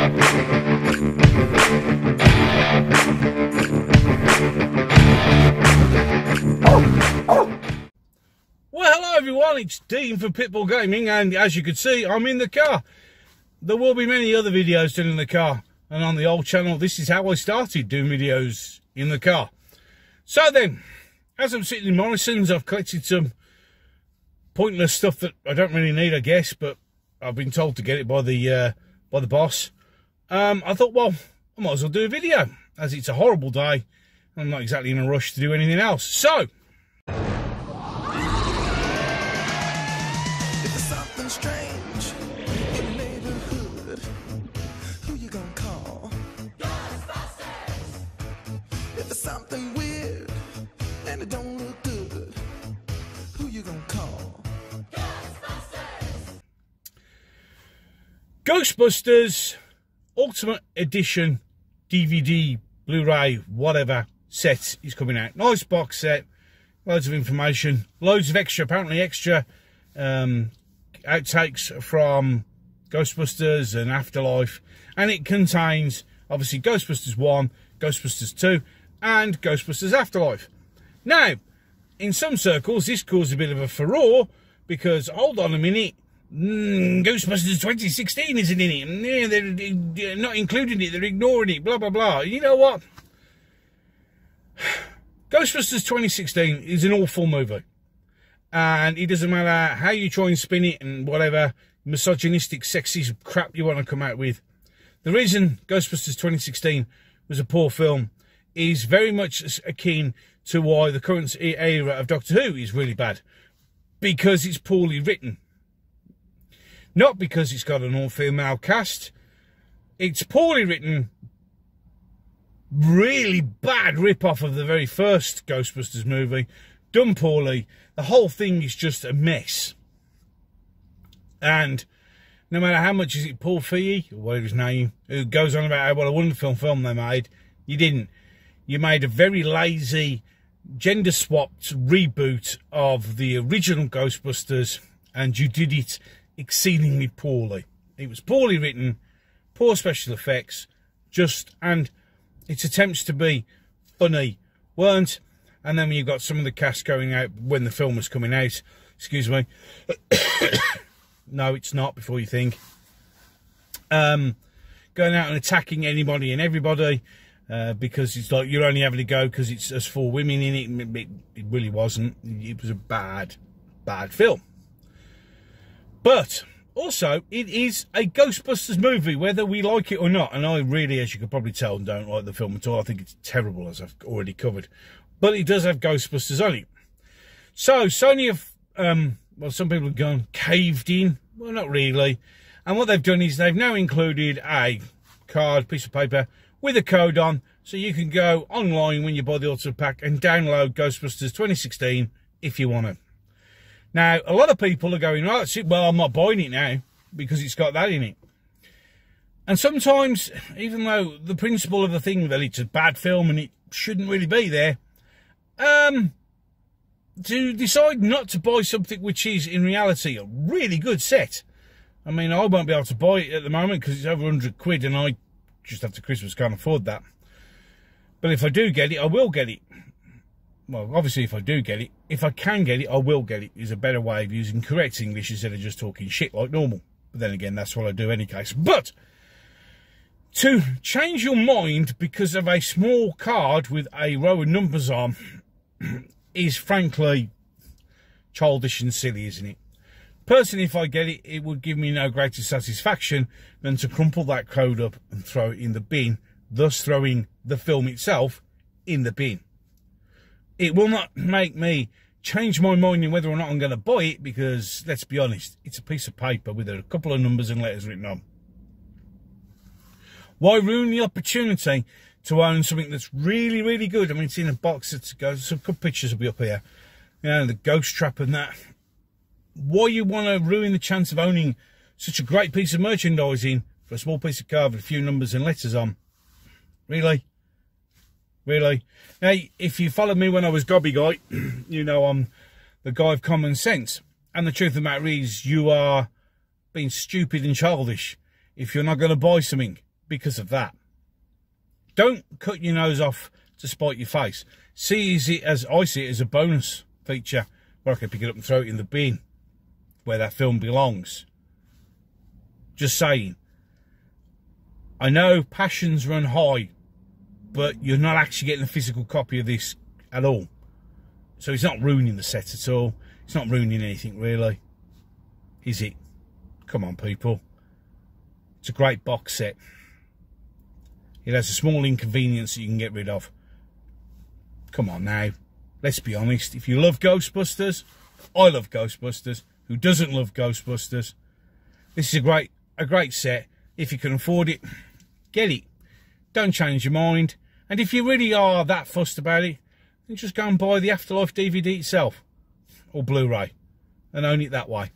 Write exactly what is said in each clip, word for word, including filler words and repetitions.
Well, hello everyone, it's Dean from Pitbull Gaming, and as you can see, I'm in the car. There will be many other videos done in the car, and on the old channel, this is how I started doing videos in the car. So then, as I'm sitting in Morrison's, I've collected some pointless stuff that I don't really need, I guess, but I've been told to get it by the uh, by the boss. Um, I thought, well, I might as well do a video, as it's a horrible day. I'm not exactly in a rush to do anything else. So, strange in the neighborhood, who you gonna call? Ghostbusters! If there's something weird and it don't look good, who you gonna call? Ghostbusters! Ghostbusters Ultimate Edition D V D, Blu-ray, whatever set is coming out. Nice box set, loads of information, loads of extra, apparently extra um outtakes from Ghostbusters and Afterlife, and it contains obviously Ghostbusters one, Ghostbusters two and Ghostbusters Afterlife. Now, in some circles this caused a bit of a furore because, hold on a minute, mm, Ghostbusters twenty sixteen isn't in it, yeah, they're, they're not including it, they're ignoring it, blah blah blah. You know what, Ghostbusters twenty sixteen is an awful movie. And it doesn't matter how you try and spin it and whatever misogynistic, sexist crap you want to come out with. The reason Ghostbusters twenty sixteen was a poor film is very much akin to why the current era of Doctor Who is really bad. Because it's poorly written. Not because it's got an all-female cast. It's poorly written, really bad rip-off of the very first Ghostbusters movie. Done poorly. The whole thing is just a mess. And no matter how much is it Paul Feig, or whatever his name, who goes on about what a wonderful film they made, you didn't. You made a very lazy, gender-swapped reboot of the original Ghostbusters, and you did it exceedingly poorly. It was poorly written, poor special effects, just, and its attempts to be funny weren't. And then when you've got some of the cast going out when the film was coming out, excuse me, no, it's not, before you think, um, going out and attacking anybody and everybody, uh, because it's like you're only having to go because it's us four women in it. It, it really wasn't. It was a bad, bad film. But also, it is a Ghostbusters movie, whether we like it or not. And I really, as you could probably tell, don't like the film at all. I think it's terrible, as I've already covered. But it does have Ghostbusters on it. So, Sony have, um, well, some people have gone caved in. Well, not really. And what they've done is they've now included a card, piece of paper, with a code on. So you can go online when you buy the Ultimate Pack and download Ghostbusters twenty sixteen if you want to. Now, a lot of people are going, oh, well, I'm not buying it now because it's got that in it. And sometimes, even though the principle of the thing that it's a bad film and it shouldn't really be there, Um, to decide not to buy something which is in reality a really good set. I mean, I won't be able to buy it at the moment because it's over a hundred quid and I just after Christmas can't afford that. But if I do get it, I will get it. Well, obviously if I do get it, if I can get it, I will get it, is a better way of using correct English instead of just talking shit like normal. But then again, that's what I do in any case. But to change your mind because of a small card with a row of numbers on is frankly childish and silly, isn't it? Personally, if I get it, it would give me no greater satisfaction than to crumple that code up and throw it in the bin, thus throwing the film itself in the bin. It will not make me change my mind in whether or not I'm going to buy it because, let's be honest, it's a piece of paper with a couple of numbers and letters written on. Why ruin the opportunity to own something that's really, really good? I mean, it's in a box. It's got some good pictures will be up here. You know, the ghost trap and that. Why you want to ruin the chance of owning such a great piece of merchandising for a small piece of card with a few numbers and letters on? Really? Really? Now, if you followed me when I was Gobby Guy, you know I'm the guy of common sense. And the truth of the matter is, you are being stupid and childish if you're not going to buy something because of that. Don't cut your nose off to spite your face. See it as I see it as a bonus feature where I can pick it up and throw it in the bin where that film belongs. Just saying. I know passions run high, but you're not actually getting a physical copy of this at all. So it's not ruining the set at all. It's not ruining anything really. Is it? Come on, people. It's a great box set. It has a small inconvenience that you can get rid of. Come on now. Let's be honest. If you love Ghostbusters, I love Ghostbusters. Who doesn't love Ghostbusters? This is a great, a great set. If you can afford it, get it. Don't change your mind. And if you really are that fussed about it, then just go and buy the Afterlife D V D itself. Or Blu-ray. And own it that way.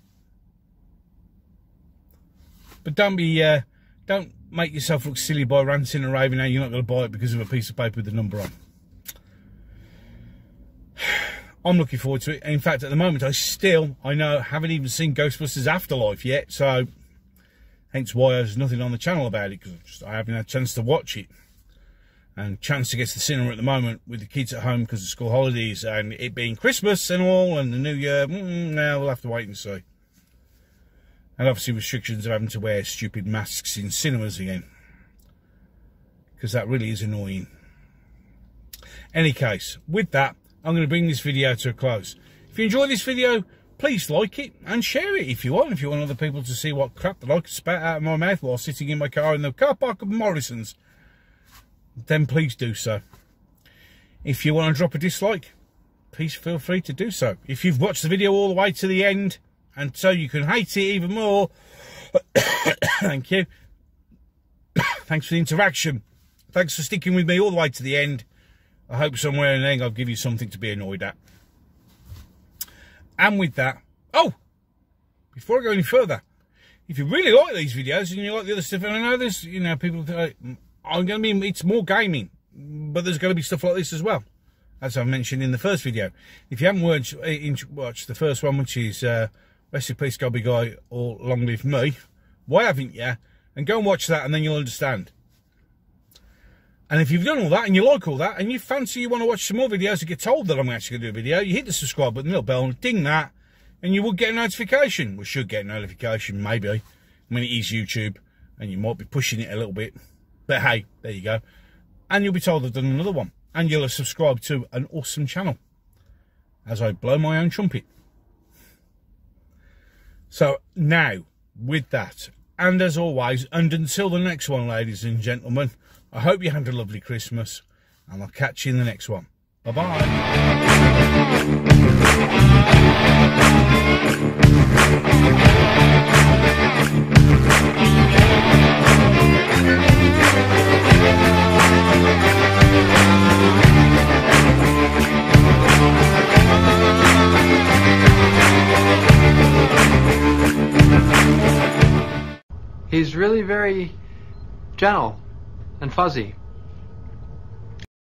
But don't be, uh, don't make yourself look silly by ranting and raving how you're not going to buy it because of a piece of paper with the number on. I'm looking forward to it. In fact, at the moment, I still, I know, haven't even seen Ghostbusters Afterlife yet. So, hence why there's nothing on the channel about it. Because I haven't had a chance to watch it. And chance to get to the cinema at the moment with the kids at home because of school holidays. And it being Christmas and all, and the New Year. Mm, now we'll have to wait and see. And obviously restrictions of having to wear stupid masks in cinemas again. Because that really is annoying. Any case, with that, I'm going to bring this video to a close. If you enjoy this video, please like it and share it if you want. If you want other people to see what crap that I can spat out of my mouth while sitting in my car in the car park of Morrison's, then please do so. If you want to drop a dislike, please feel free to do so. If you've watched the video all the way to the end, and so you can hate it even more, thank you. Thanks for the interaction. Thanks for sticking with me all the way to the end. I hope somewhere in the end I'll give you something to be annoyed at. And with that, oh, before I go any further, if you really like these videos and you like the other stuff, and I know there's, you know, people, uh, I'm going to be, it's more gaming, but there's going to be stuff like this as well, as I mentioned in the first video. If you haven't watched, watched the first one, which is uh, Rest in Peace, Gobby Guy, or Long Live Me, why haven't you? And go and watch that and then you'll understand. And if you've done all that and you like all that and you fancy you want to watch some more videos and get told that I'm actually going to do a video, you hit the subscribe button, the little bell, and ding that, and you will get a notification. We should get a notification, maybe. I mean, it is YouTube, and you might be pushing it a little bit. But hey, there you go. And you'll be told I've done another one. And you'll have subscribed to an awesome channel as I blow my own trumpet. So now, with that, and as always, and until the next one, ladies and gentlemen, I hope you had a lovely Christmas, and I'll catch you in the next one. He's really very gentle and fuzzy.